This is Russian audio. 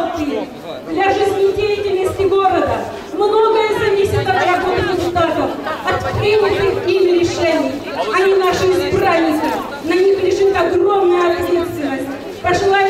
работы для жизнедеятельности города. Многое зависит от работы депутатов, от принятых ими решений. Они наши избранники, на них лежит огромная ответственность. Пожелаю